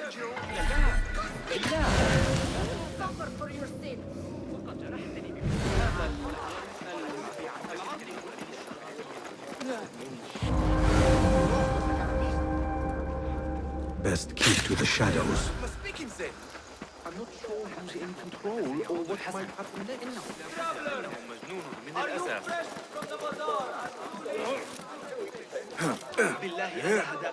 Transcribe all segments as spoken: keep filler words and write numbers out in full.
ترجعوا إلى الله. لا. Suffer for your sins. فقط جرحتني بهذا Best keep to the shadows. I'm not sure who's in control or what might happen next. مجنون من الأسف. بالله أنا هدأت.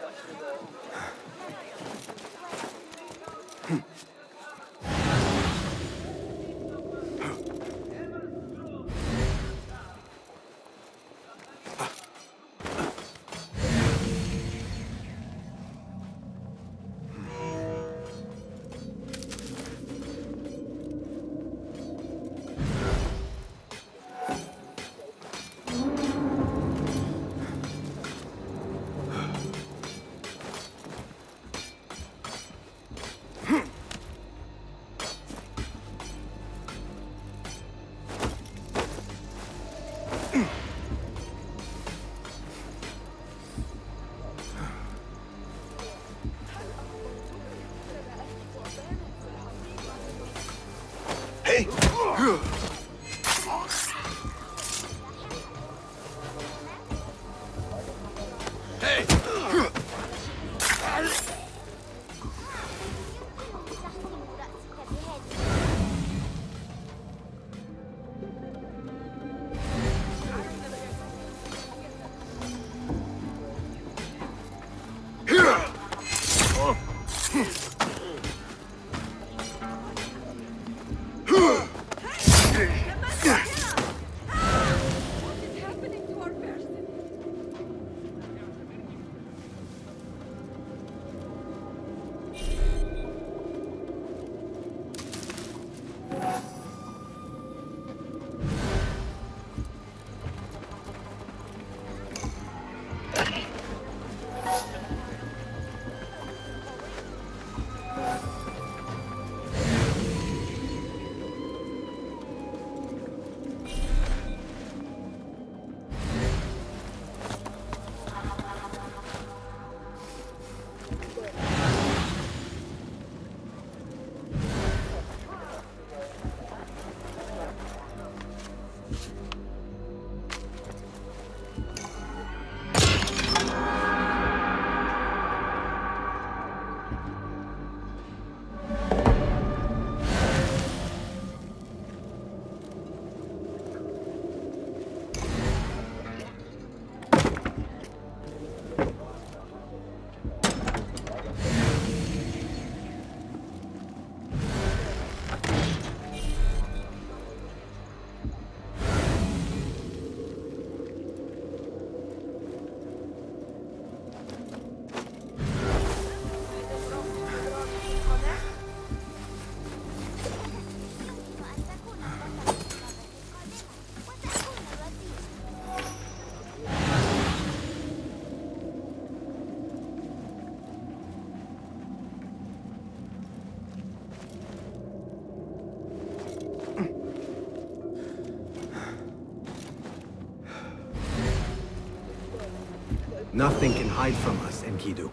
Nothing can hide from us, Enkidu.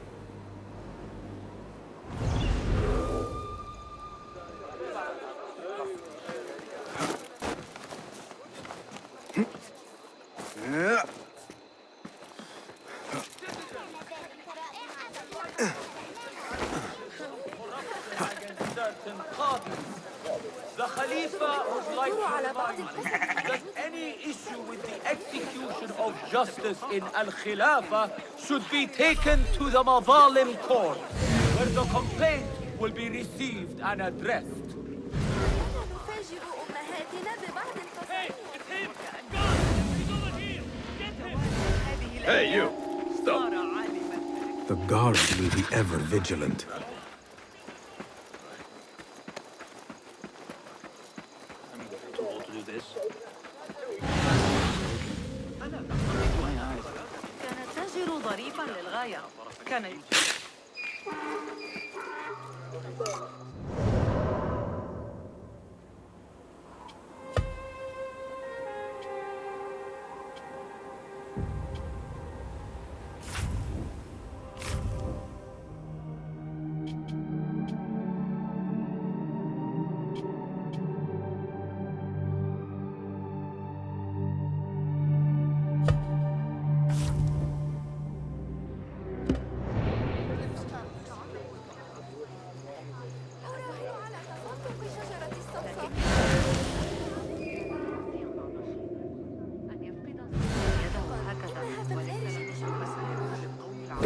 The Khalifa would like to remind you that any issue with the execution of justice in Al-Khilafa should be taken to the Mazalim court, where the complaint will be received and addressed. Hey, you! Stop! The guards will be ever vigilant. ظريفا للغاية. كان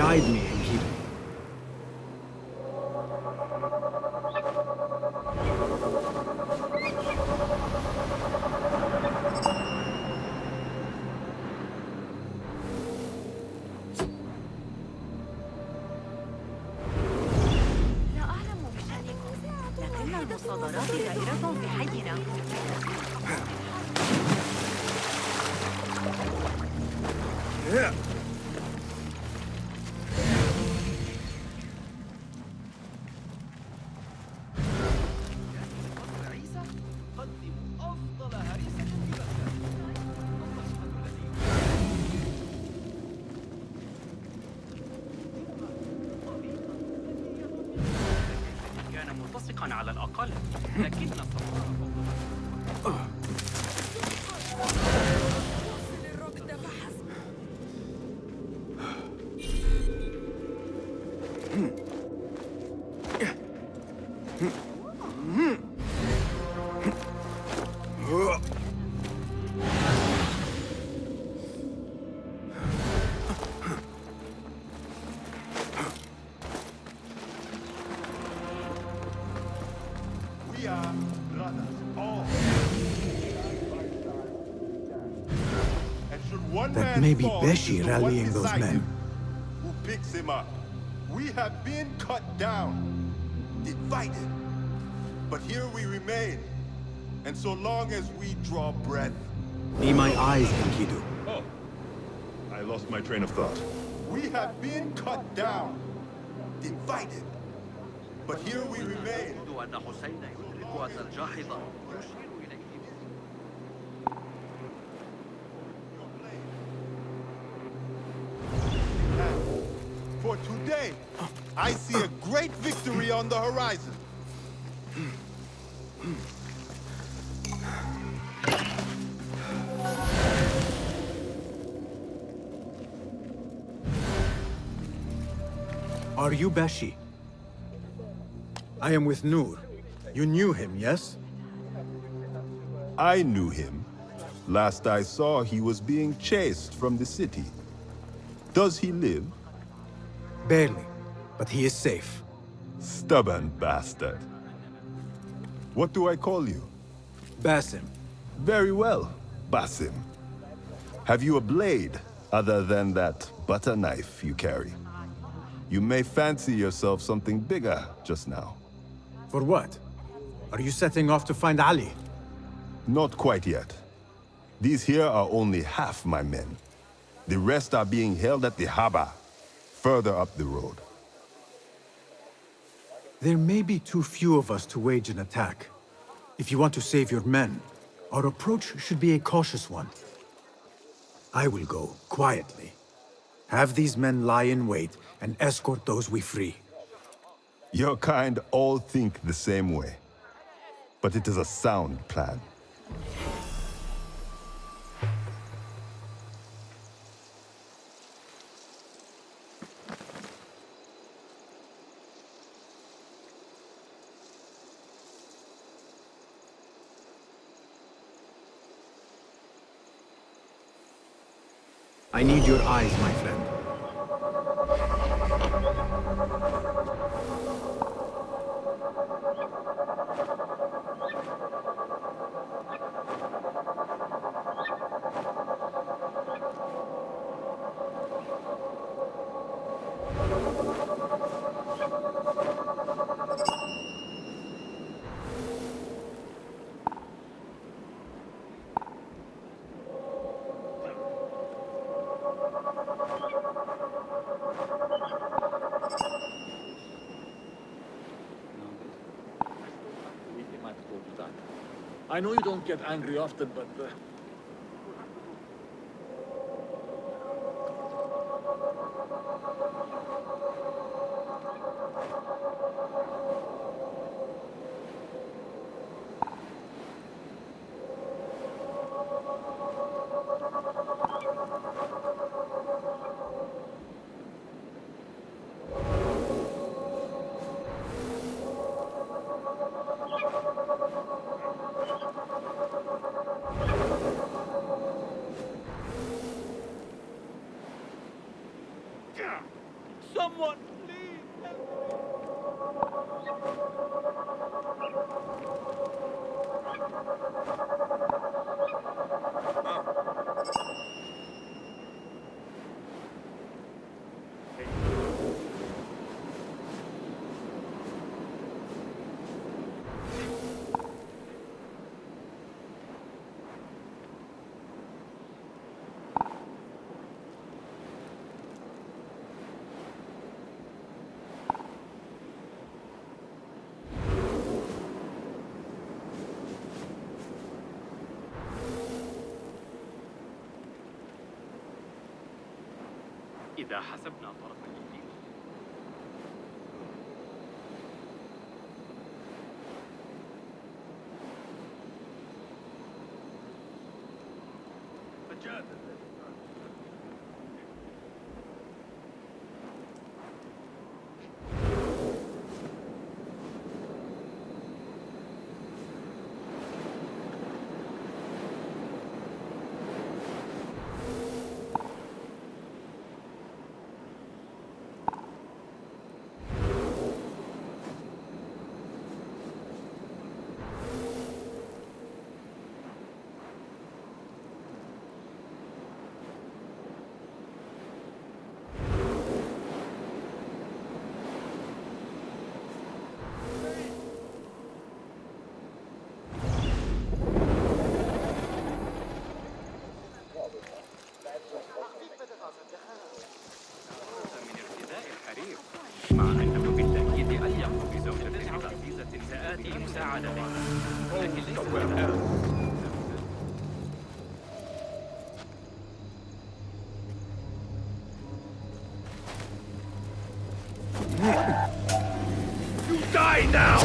Guide me, Enkidu. لا أعلم بشأنكم، لكن المصادرات دائرة في حينا. Yeah. كان ملتصقا على الأقل، لكن We are brothers, all. And should one That man may be fall, Beshi it is the one rallying those beside men. him who picks him up. We have been cut down, divided. But here we remain. And so long as we draw breath. Be my eyes, Enkidu. Oh, I lost my train of thought. We have been cut down, divided. But here we remain. أن حسين يدرك أن الجاحظ يشير إليه. For today, I see a great victory on the horizon. Are you Beshi? I am with Nur. You knew him, yes? I knew him. Last I saw, he was being chased from the city. Does he live? Barely, but he is safe. Stubborn bastard. What do I call you? Basim. Very well, Basim. Have you a blade other than that butter knife you carry? You may fancy yourself something bigger just now. For what? Are you setting off to find Ali? Not quite yet. These here are only half my men. The rest are being held at the Haba, further up the road. There may be too few of us to wage an attack. If you want to save your men, our approach should be a cautious one. I will go, quietly. Have these men lie in wait and escort those we free. Your kind all think the same way. But it is a sound plan. I need your eyes, my friend. I know you don't get angry often, but... Uh... Someone, please help إذا حسبنا طرف اليمين مع أنه بالتأكيد أليق بزوجته العزيزة سآتي مساعدتك لكن ليس You die now!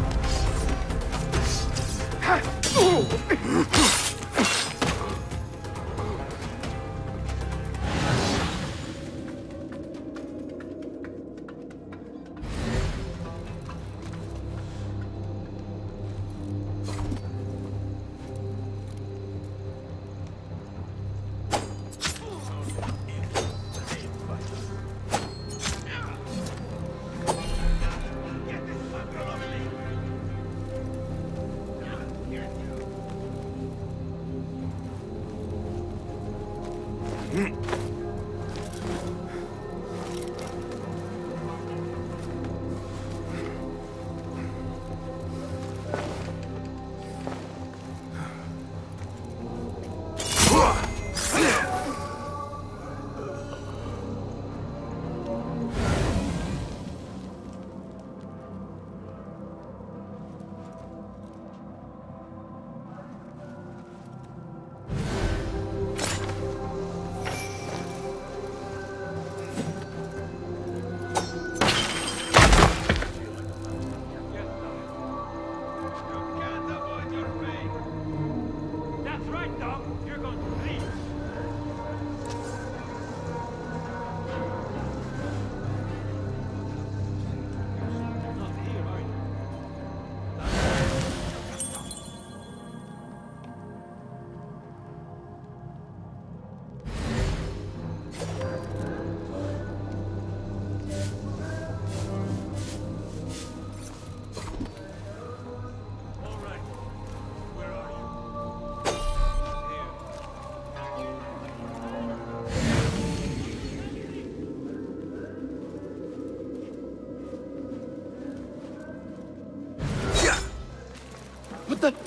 What the?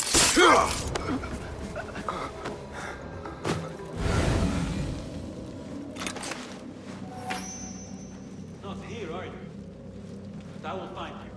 Not here, are you? But I will find you.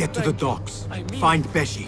Get to the docks. I mean- Find Beshi.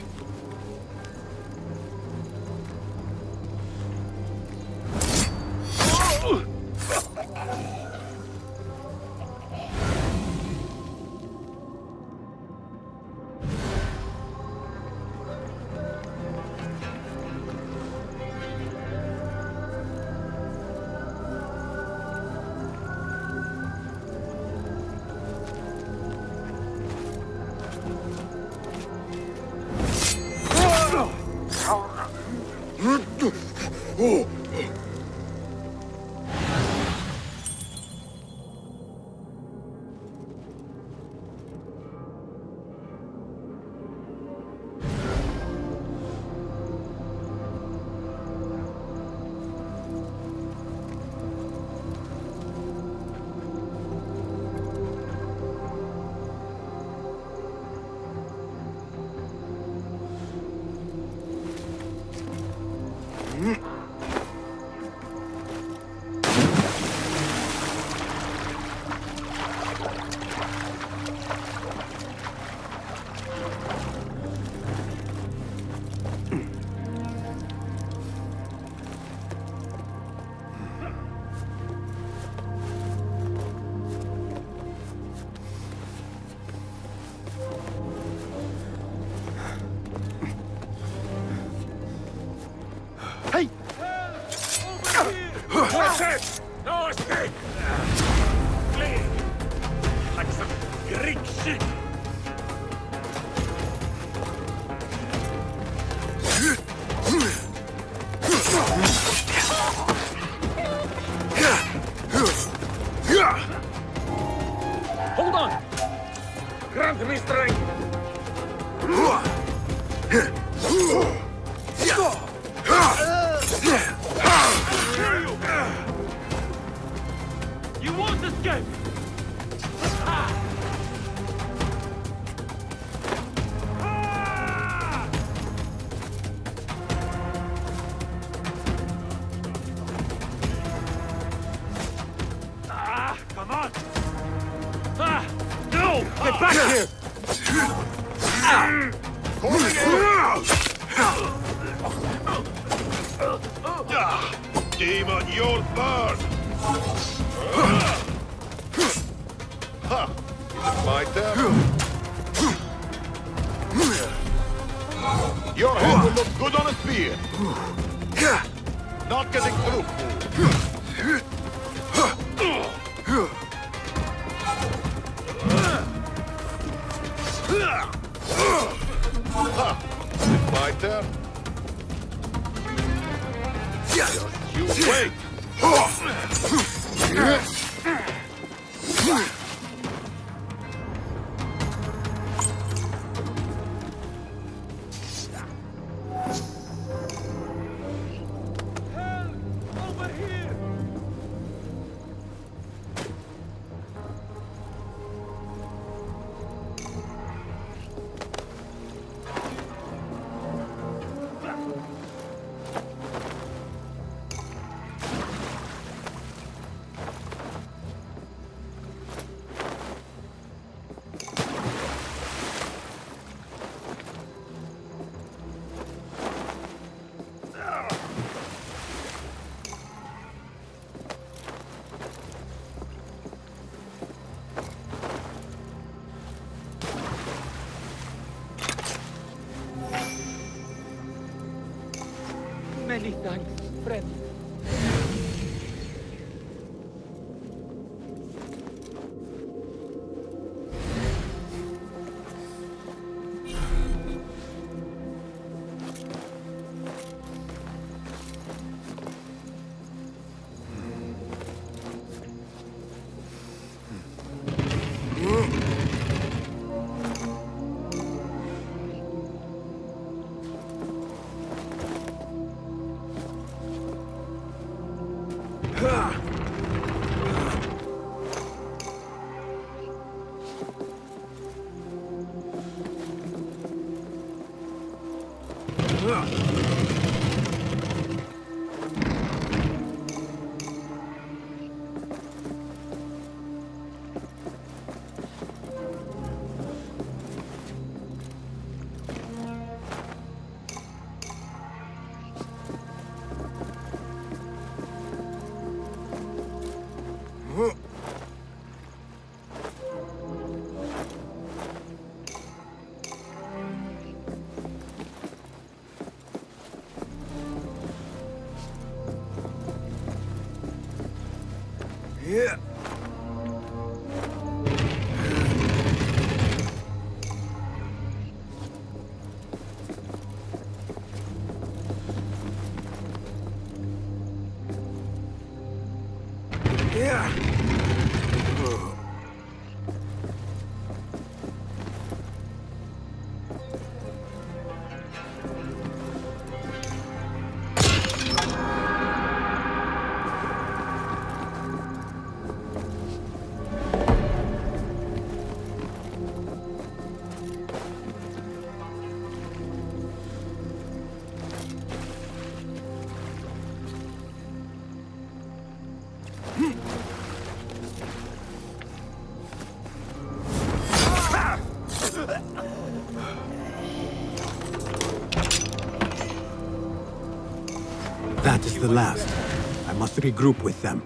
That's it! No escape! Flee! Like some Greek sheep! Hold on! Grant me strength! You won't escape! Ah, come on! Ah, no! Get back here! Demon, you'll burn! Ha! Is it my turn? Your head will look good on a spear! Not getting through! Ha! Is it my turn? Just you wait! Over here! Many thanks, friend. Yeah. Yeah. That is the last. I must regroup with them.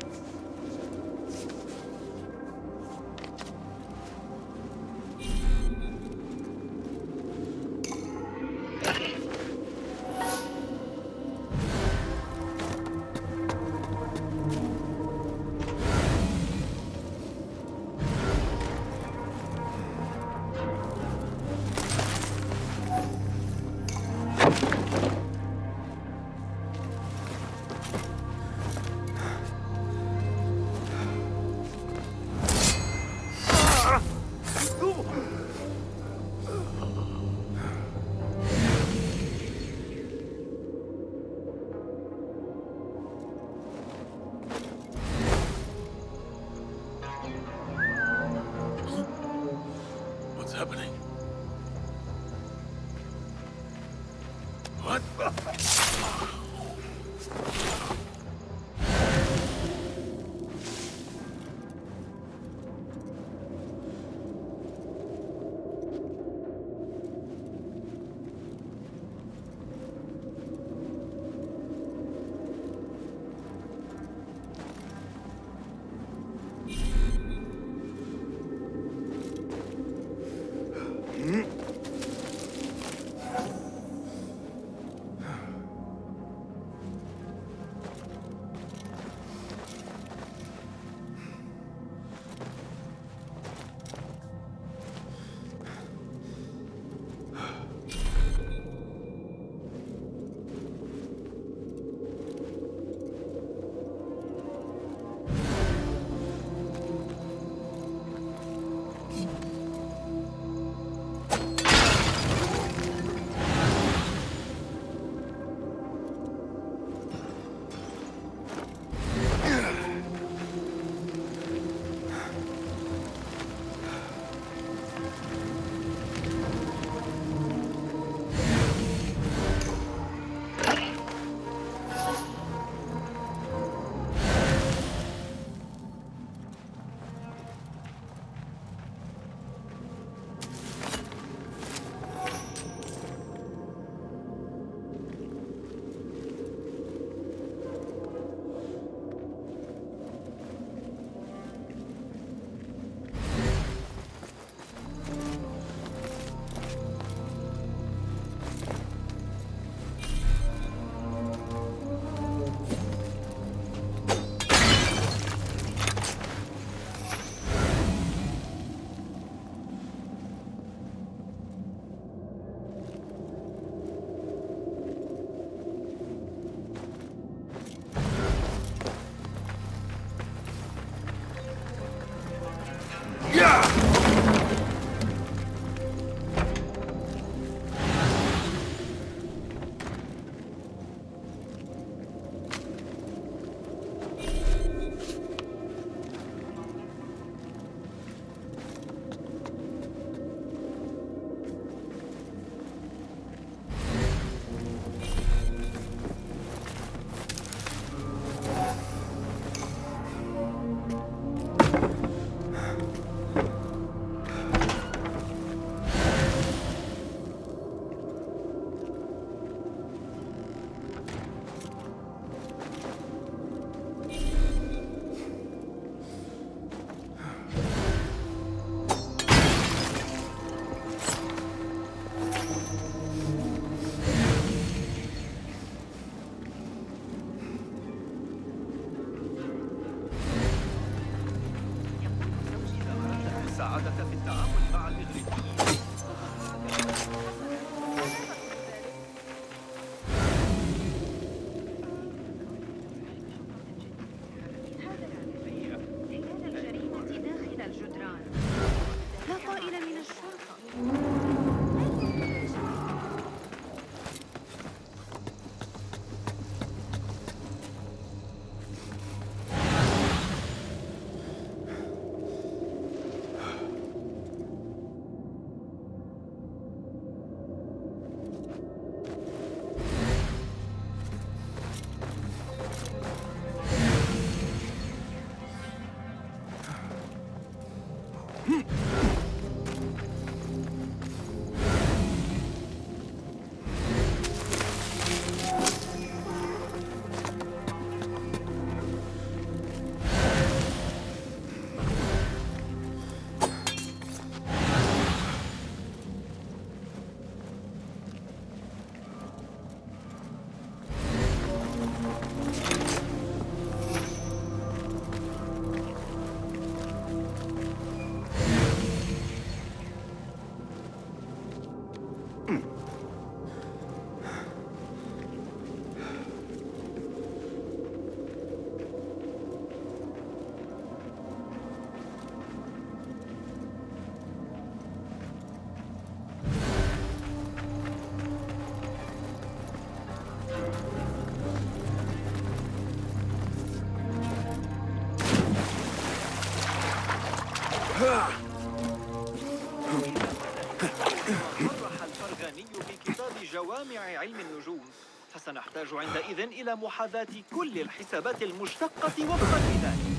المساعدة في التعامل مع الإغريقيين. صرح الفرغاني بكتاب جوامع علم النجوم، فسنحتاج عندئذ إلى محاذاة كل الحسابات المشتقة وفقا لذلك.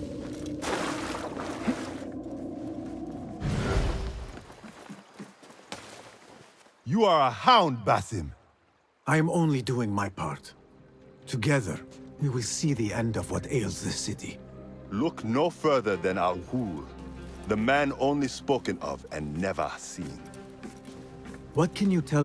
You are a hound, Basim. I am only doing my part. Together, we will see the end of what ails this city. Look no further than Al-Ghul, the man only spoken of and never seen. What can you tell